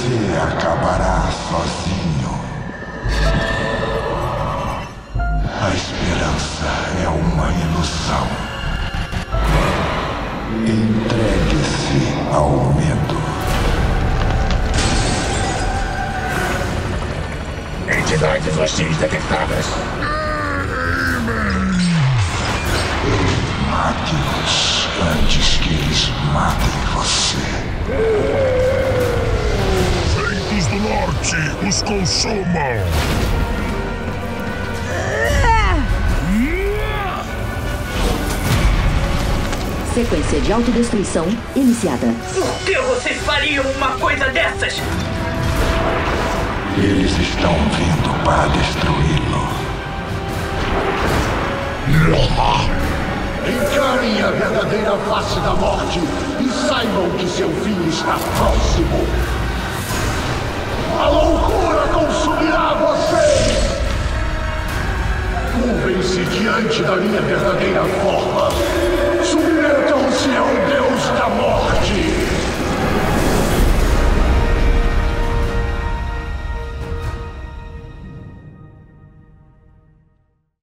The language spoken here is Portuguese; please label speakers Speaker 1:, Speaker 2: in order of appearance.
Speaker 1: Você acabará sozinho. A esperança é uma ilusão. Entregue-se ao medo.
Speaker 2: Entidades hostis detectadas.
Speaker 1: Mate-os antes que eles matem você.
Speaker 3: Ventos do norte, os consumam!
Speaker 4: Sequência de autodestruição iniciada.
Speaker 5: Por que vocês fariam uma coisa dessas?
Speaker 1: Eles estão vindo para destruí-lo.
Speaker 6: Encarem a verdadeira face da morte e saibam que seu fim está próximo. A loucura consumirá vocês! Curvem-se diante da minha verdadeira forma.